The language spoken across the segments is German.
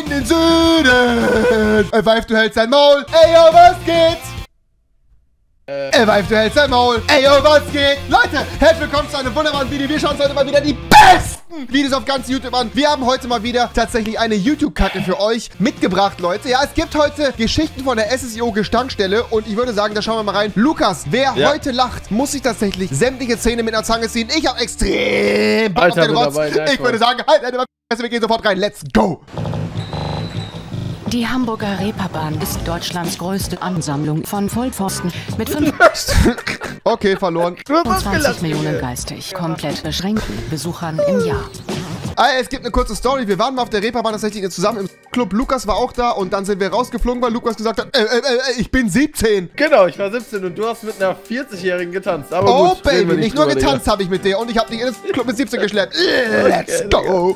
in den Süden. Vive, du hältst dein Maul. Ey, yo, was geht? Vive, du hältst dein Maul. Ey, yo, was geht? Leute, herzlich willkommen zu einem wunderbaren Video. Wir schauen uns heute mal wieder die besten Videos auf ganz YouTube an. Wir haben heute mal wieder tatsächlich eine YouTube-Kacke für euch mitgebracht, Leute. Ja, es gibt heute Geschichten von der SSIO-Gestankstelle und ich würde sagen, da schauen wir mal rein. Lukas, wer heute lacht, muss sich tatsächlich sämtliche Zähne mit einer Zange ziehen. Ich habe extrem Bock auf den Rotz. Ich würde sagen, halt deine Fresse, wir gehen sofort rein. Let's go! Die Hamburger Reeperbahn ist Deutschlands größte Ansammlung von Vollpfosten mit Okay, verloren. 25 Millionen geistig komplett beschränkten Besuchern im Jahr. Es gibt eine kurze Story. Wir waren mal auf der Reeperbahn tatsächlich zusammen im Club. Lukas war auch da und dann sind wir rausgeflogen, weil Lukas gesagt hat, ich bin 17. Genau, ich war 17 und du hast mit einer 40-Jährigen getanzt. Aber oh, gut, Baby, nicht nur getanzt habe ich mit dir und ich habe dich in das Club mit 17 geschleppt. Let's go.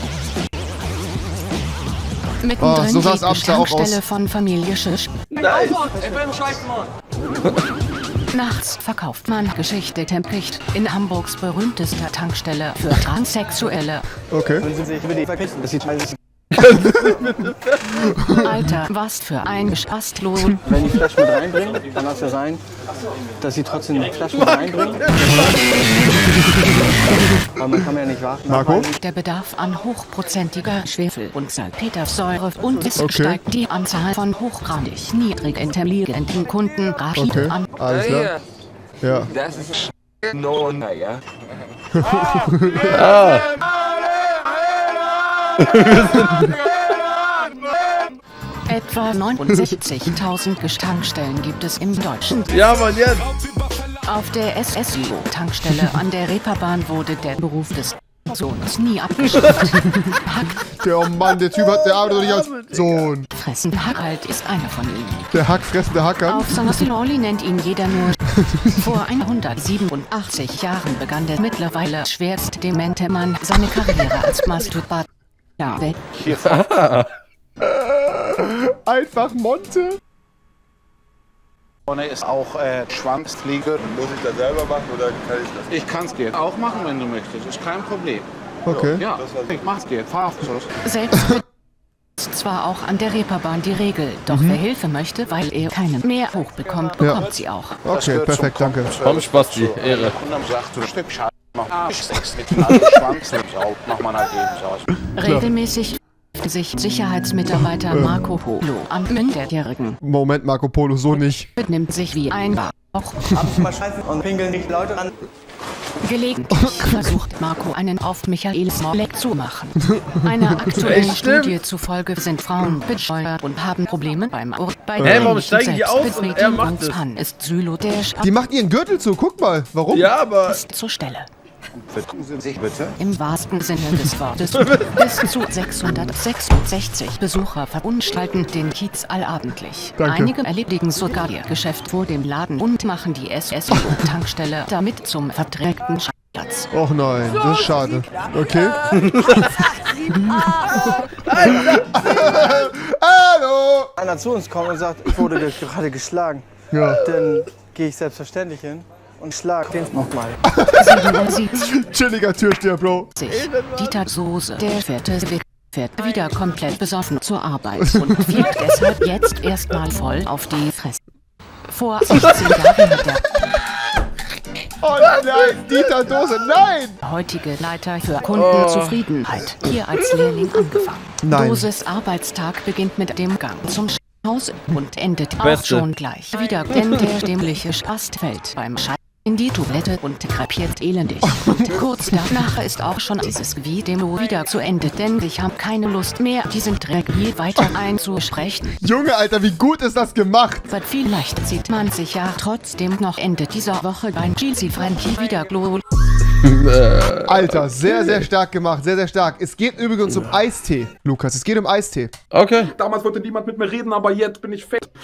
Mittendrin so die Gestankstelle von Familie Schisch. Nice. Ich bin scheiße, Mann. Nachts verkauft man Geschichte Templicht in Hamburgs berühmtester Tankstelle für Transsexuelle. Okay. Alter, was für ein Geschastlos. Wenn die Flaschen mit reinbringen, dann kann es ja sein, dass sie trotzdem die Flaschen mit reinbringen. Aber man kann ja nicht warten. Marco? Der Bedarf an hochprozentiger Schwefel- und Salpetersäure und es steigt die Anzahl von hochgradig niedrig intelligenten Kunden rapide an. Alles klar. Ja. Das ist no, ja. Etwa 69.000 Gestankstellen gibt es im Deutschen. Ja, Mann, jetzt. Auf der SSIO-Tankstelle an der Reeperbahn wurde der Beruf des Sohns nie abgeschafft. Oh Mann, der Typ hat, der arbeitet doch nicht als Sohn. Fressen Hackalt ist einer von ihnen. Der hackfressende Hacker. Auf Sanassiloli nennt ihn jeder nur. Vor 187 Jahren begann der mittlerweile schwerst demente Mann seine Karriere als Masturbator. Ja, Einfach Monte. Vorne ist auch Schwanzfliege. Muss ich das selber machen oder kann ich das? Ich kann es dir auch machen, wenn du möchtest. Ist kein Problem. Okay. Ja, ich mach's dir. Fahrabschluss. selbst ist zwar auch an der Reeperbahn die Regel, doch wer Hilfe möchte, weil er keinen mehr hochbekommt, bekommt sie auch. Okay, perfekt, danke. Komm, Spasti, Ehre. Und dann sagt du ein Stück Scheiße. Mach ich Sex mit dem alten Schwanz. Mach man halt eben so. Regelmäßig sich Sicherheitsmitarbeiter Marco Polo an Minderjährigen. Moment, Marco Polo, so nicht. Benimmt sich wie ein Bauch. Mal scheißen und pinkeln nicht Leute an. Gelegentlich versucht Marco einen auf Michael Smollett zu machen. Einer aktuellen Studie zufolge sind Frauen bescheuert und haben Probleme beim Ort. Bei warum steigen die aus und er macht es? Ist Sylo der Die macht ihren Gürtel zu, guck mal. Warum? Ja, aber... ist zur Stelle. Vertun Sie bitte. Im wahrsten Sinne des Wortes. Bis zu 666 Besucher verunstalten den Kiez allabendlich. Danke. Einige erledigen sogar ihr Geschäft vor dem Laden und machen die SSIO-Tankstelle damit zum verdreckten Platz. Och nein, das ist schade. Okay. Hallo! Einer zu uns kommt und sagt, ich wurde gerade geschlagen. Ja. Dann gehe ich selbstverständlich hin und schlag den nochmal. 77. Chilliger Türsteher, Bro. Dieter Soße, der fährt wieder komplett besoffen zur Arbeit und fliegt deshalb jetzt erstmal voll auf die Fresse. Vor 16 Jahren hat der Oh nein, Dieter Dose, nein! heutige Leiter für Kundenzufriedenheit hier als Lehrling angefangen. Nein. Doses Arbeitstag beginnt mit dem Gang zum Haus und endet auch Beste. schon gleich wieder, denn der dämliche Spast fällt beim Scheiß in die Toilette und krepiert elendig. Und kurz danach ist auch schon dieses Video wieder zu Ende, denn ich habe keine Lust mehr, diesen Dreck je weiter einzusprechen. Junge, Alter, wie gut ist das gemacht? Aber vielleicht sieht man sich ja trotzdem noch Ende dieser Woche beim Cheesy Frankie wieder glow. Alter, sehr, sehr stark gemacht, sehr, sehr stark. Es geht übrigens um Eistee, Lukas, es geht um Eistee. Okay. Damals wollte niemand mit mir reden, aber jetzt bin ich fett.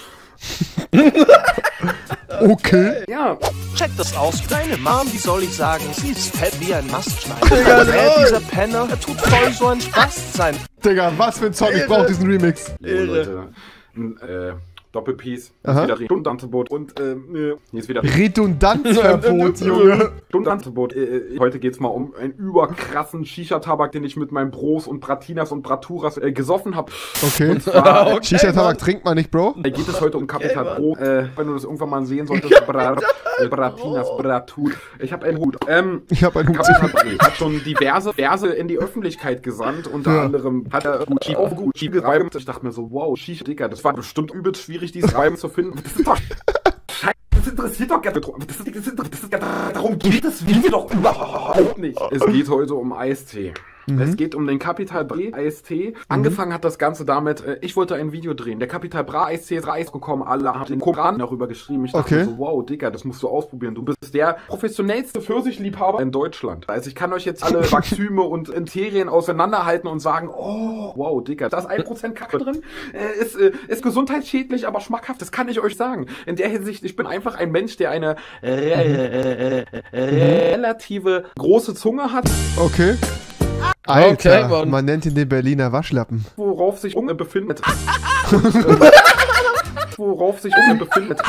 Okay. Ja. Check das aus. Deine Mom, wie soll ich sagen, sie ist fett wie ein Mastschneider. Digga, Dieser Penner, er tut voll so ein Spaß sein. Digga, was für ein Song, ich brauch diesen Remix. Ehre. Leute, Doppelpiece. Aha. Wieder Redundanzverbot. Und, hier ist wieder Redundanzverbot, Junge. Redundanzverbot. Heute geht's mal um einen überkrassen Shisha-Tabak, den ich mit meinen Bros und Bratinas und Braturas gesoffen habe. Okay. Und zwar, Shisha-Tabak trinkt man nicht, Bro. geht es heute um Capital Bro. Wenn du das irgendwann mal sehen solltest, Bratinas, Bratur. Ich habe einen Hut. Ich habe einen Hut. Capital Bro hat schon diverse in die Öffentlichkeit gesandt. Unter anderem hat er Gucci gereimt. Ich dachte mir so, wow, Shisha, Digga, das war bestimmt übelst schwierig, dieses Reiben zu finden. Das ist doch Scheiße, das interessiert doch gar nicht. Darum geht es Video doch überhaupt nicht. Es geht heute um Eistee. Es geht um den Capital Bra Eistee. Angefangen hat das Ganze damit, ich wollte ein Video drehen. Der Capital Bra Eistee ist rausgekommen, alle haben den Koran darüber geschrieben. Ich dachte mir so, wow, Digga, das musst du ausprobieren. Du bist der professionellste Pfirsichliebhaber in Deutschland. Also ich kann euch jetzt alle Vaxyme und Enterien auseinanderhalten und sagen, oh, wow, Digga, da ist 1% Kacke drin. Ist gesundheitsschädlich, aber schmackhaft. Das kann ich euch sagen. In der Hinsicht, ich bin einfach ein Mensch, der eine relative große Zunge hat. Okay. Alter, Okay, man nennt ihn den Berliner Waschlappen. Worauf sich Unge befindet. Worauf sich Unge befindet.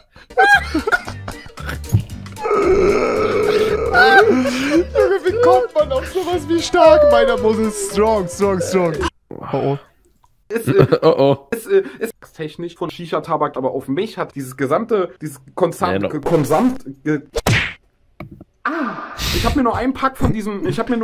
Junge, wie kommt man auf sowas wie stark? Meiner muss es strong. Oh. Ist technisch von Shisha-Tabak, aber auf mich hat dieses ich habe mir nur einen Pack von diesem, da sind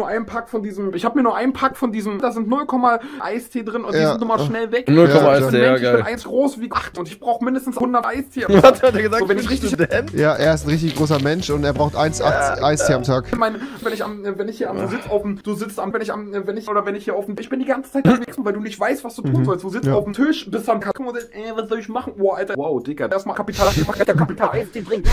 0, Eistee drin und die sind immer schnell weg. 0, Eistee, ja, ich geil. bin 1 groß wie 8 und ich brauche mindestens 100 Eistee. Was hat er gesagt? So, wenn ich richtig Ja, er ist ein richtig großer Mensch und er braucht 1,8 Eistee am Tag. ich bin die ganze Zeit gewechselt, weil du nicht weißt, was du tun sollst. Du sitzt auf dem Tisch, bist am Kacken und was soll ich machen? Wow, Alter. Wow, Digga, erstmal Kapital Eistee trinken.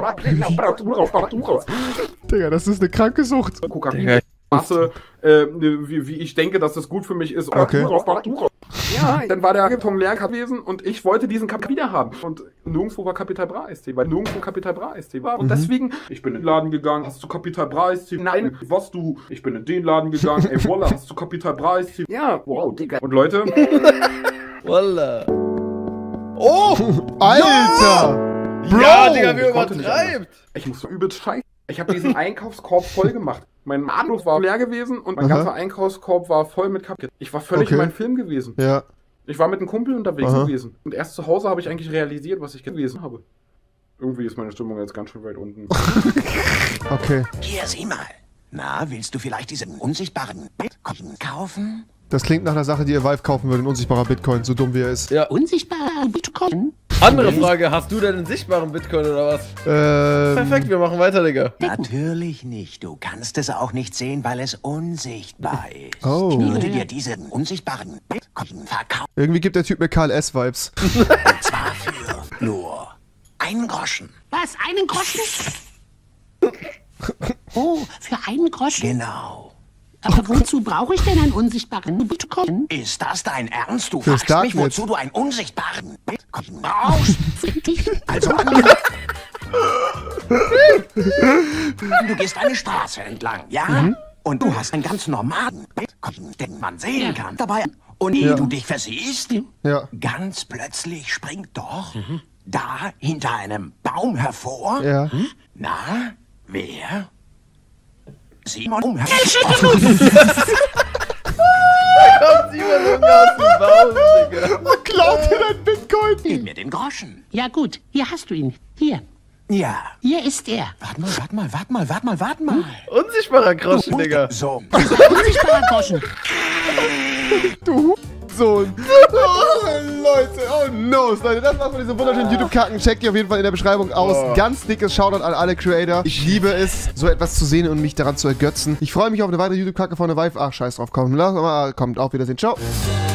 Digga, das ist eine kranke Sucht. Kokain. Masse, wie ich denke, dass das gut für mich ist. Okay. Ja, dann war der Karton leer gewesen und ich wollte diesen Cup wieder haben. Und nirgendwo war Capital Bra Eistee, weil nirgendwo Capital Bra Eistee war. Und deswegen, ich bin in den Laden gegangen, hast du Capital Bra Eistee? Nein, was du? Ich bin in den Laden gegangen, ey, Wolla, hast du Capital Bra Eistee? Ja, wow, Digga. Und Leute, Wallah. Oh! Alter! Bro! Ja, Digga, wie ich konnte nicht übertreibt. ich musste übelst scheißen. Ich habe diesen Einkaufskorb voll gemacht. Mein Anruf war leer gewesen und mein ganzer Einkaufskorb war voll mit Kapital. Ich war völlig in meinem Film gewesen. Ja. Ich war mit einem Kumpel unterwegs gewesen. Und erst zu Hause habe ich eigentlich realisiert, was ich gewesen habe. Irgendwie ist meine Stimmung jetzt ganz schön weit unten. Okay. Hier, sieh mal. Na, willst du vielleicht diesen unsichtbaren Bitcoin kaufen? Das klingt nach einer Sache, die ihr Vive kaufen würde, ein unsichtbarer Bitcoin, so dumm wie er ist. Ja. Unsichtbarer Bitcoin? Andere Frage, hast du denn einen sichtbaren Bitcoin oder was? Perfekt, wir machen weiter, Digga. Natürlich nicht. Du kannst es auch nicht sehen, weil es unsichtbar ist. Oh. Ich würde dir diesen unsichtbaren Bitcoin verkaufen. Irgendwie gibt der Typ mir KLS-Vibes. Und zwar für nur 1 Groschen. Was, 1 Groschen? Oh, für 1 Groschen? Genau. Aber wozu brauche ich denn einen unsichtbaren Bitcoin? Ist das dein Ernst? Du Fürs fragst mich, Darknet. wozu du einen unsichtbaren Bitcoin brauchst. Also, du gehst eine Straße entlang, ja? Und du hast einen ganz normalen Bitcoin, den man sehen kann. Dabei. Und ehe du dich versiehst, ganz plötzlich springt doch da hinter einem Baum hervor. Ja. Na, wer? Simon Kommt Simon Junge aus dem Baum, Digga. Klaut dir dein Bitcoin! Gib mir den Groschen. Ja gut, hier hast du ihn. Hier. Ja. Hier ist er. Warte mal. Unsichtbarer Groschen, Digga. So. Unsichtbarer Groschen. Du Sohn. Oh, Leute, oh no, Leute, das war's von diesem wunderschönen YouTube-Kacken. Checkt ihr auf jeden Fall in der Beschreibung aus. Ganz dickes Shoutout an alle Creator. Ich liebe es, so etwas zu sehen und mich daran zu ergötzen. Ich freue mich auf eine weitere YouTube-Kacke von der Vive. Ach, scheiß drauf, komm, lass mal, kommt, auf Wiedersehen, ciao.